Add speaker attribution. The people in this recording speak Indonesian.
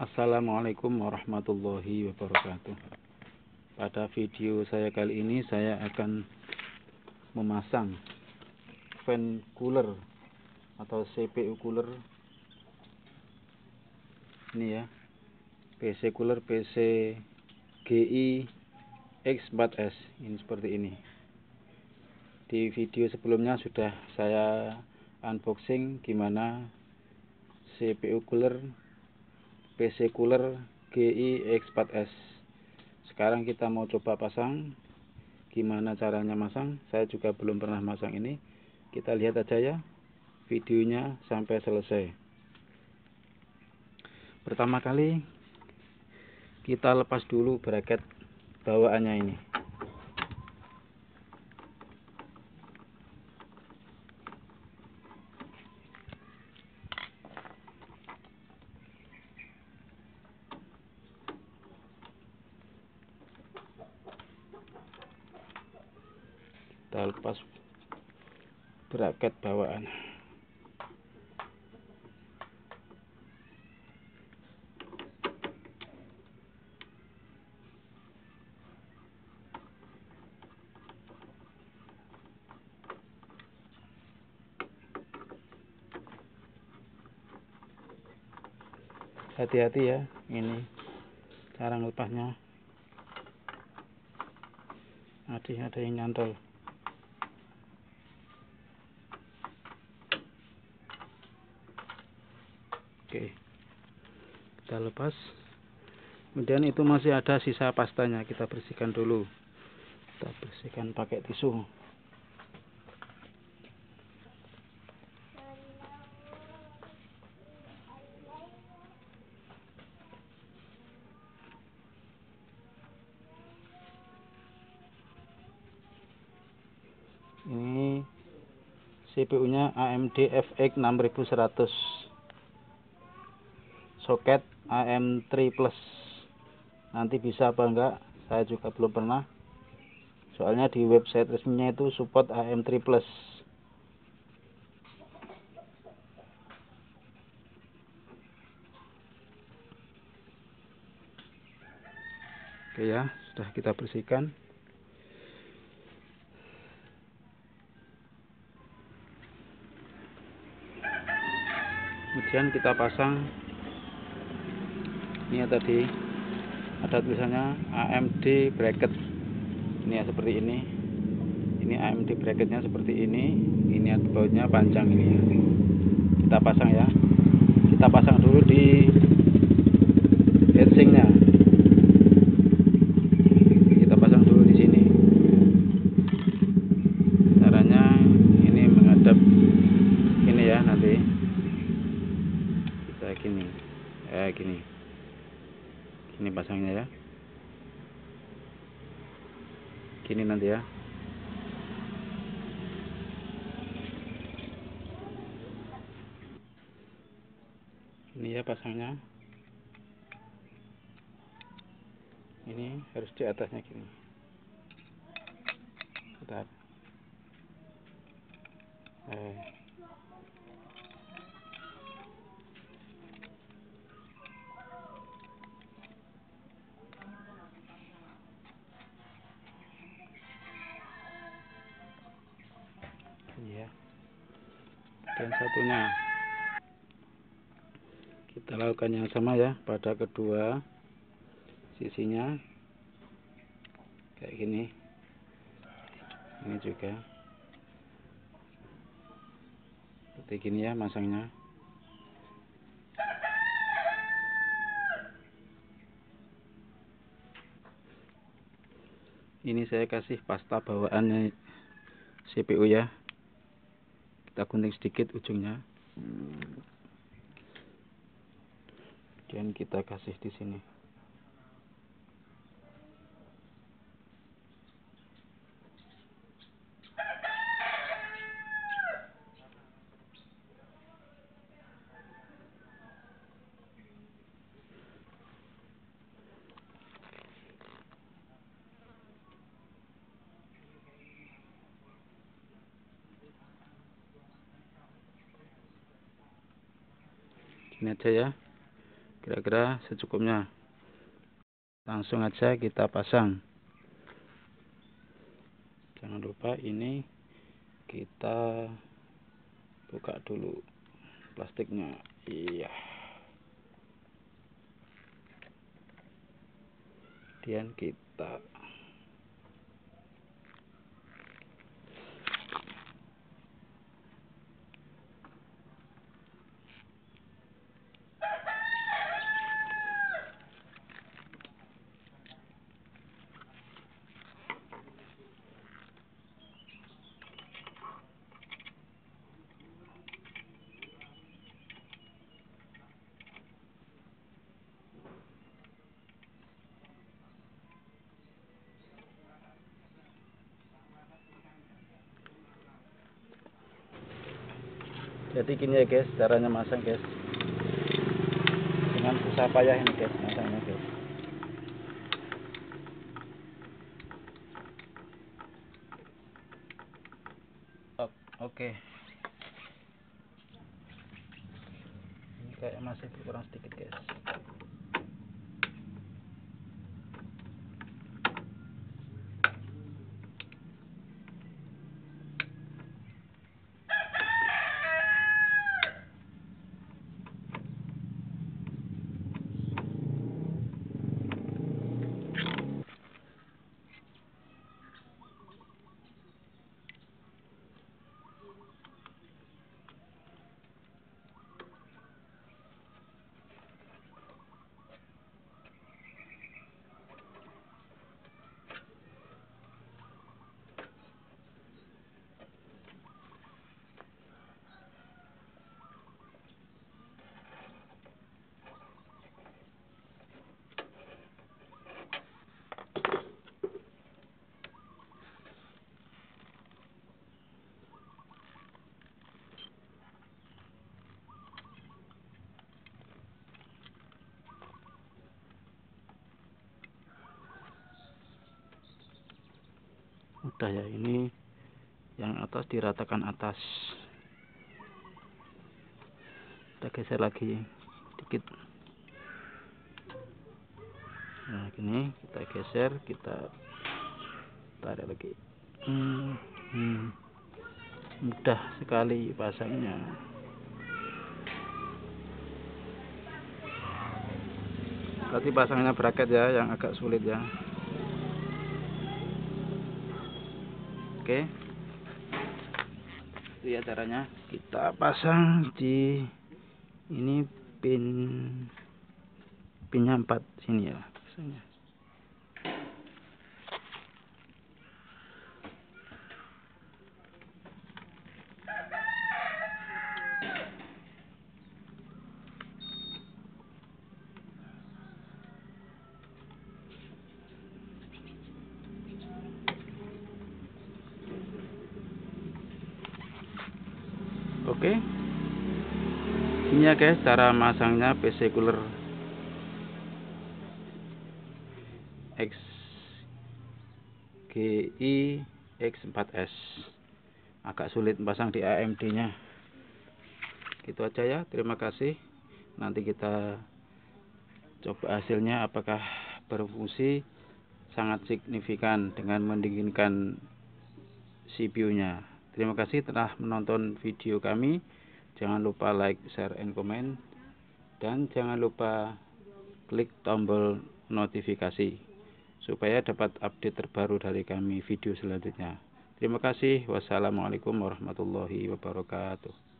Speaker 1: Assalamualaikum warahmatullahi wabarakatuh. Pada video saya kali ini saya akan memasang fan cooler atau CPU cooler ini ya, PC cooler PC GI X4S ini seperti ini. Di video sebelumnya sudah saya unboxing gimana CPU cooler PC cooler GI X4S. Sekarang kita mau coba pasang. Gimana caranya masang? Saya juga belum pernah masang ini. Kita lihat aja ya videonya sampai selesai. Pertama kali kita lepas dulu bracket bawaannya ini. Kita lepas bracket bawaan. Hati-hati ya, ini cara melepasnya. Ada yang nyantol. Oke, kita lepas. Kemudian itu masih ada sisa pastanya, kita bersihkan dulu. Kita bersihkan pakai tisu. Ini CPU-nya AMD FX 6100, soket AM3 Plus. Nanti bisa apa enggak, saya juga belum pernah. Soalnya di website resminya itu support AM3 Plus. Oke ya, sudah kita bersihkan. Kemudian kita pasang. Ini ya, tadi ada tulisannya AMD bracket. Ini ya, seperti ini. Ini AMD bracketnya seperti ini. Ini bautnya panjang ini. Kita pasang ya. Kita pasang dulu di heatsinknya. Kita pasang dulu di sini. Caranya ini menghadap ini ya, nanti kita gini. Gini pasangnya ya. Gini nanti ya. Ini ya pasangnya. Ini harus di atasnya gini. Bentar. Iya. Dan satunya kita lakukan yang sama ya pada kedua sisinya, kayak gini. Ini juga seperti gini ya masangnya. Ini saya kasih pasta bawaannya CPU ya. Kita gunting sedikit ujungnya. Dan kita kasih di sini. Ini aja ya. kira-kira secukupnya. Langsung aja kita pasang. Jangan lupa ini kita buka dulu plastiknya. Iya. Kemudian kita jadi gini ya guys, caranya masang guys, dengan susah payah ini guys masangnya guys. Oke. Ini kayak masih kurang sedikit guys. Udah ya, ini yang atas diratakan atas. Kita geser lagi dikit. Nah gini, kita geser, kita tarik lagi. Mudah sekali pasangnya. Berarti pasangnya bracket ya, yang agak sulit ya. Oke, itu ya caranya. Kita pasang di ini pinnya 4 sini ya pasangnya. Oke, ini ya guys cara masangnya PC cooler XGI X4S. Agak sulit pasang di AMD nya. Gitu aja ya, terima kasih. Nanti kita coba hasilnya apakah berfungsi sangat signifikan dengan mendinginkan CPU nya. Terima kasih telah menonton video kami. Jangan lupa like, share, and comment. Dan jangan lupa klik tombol notifikasi supaya dapat update terbaru dari kami video selanjutnya. Terima kasih. Wassalamualaikum warahmatullahi wabarakatuh.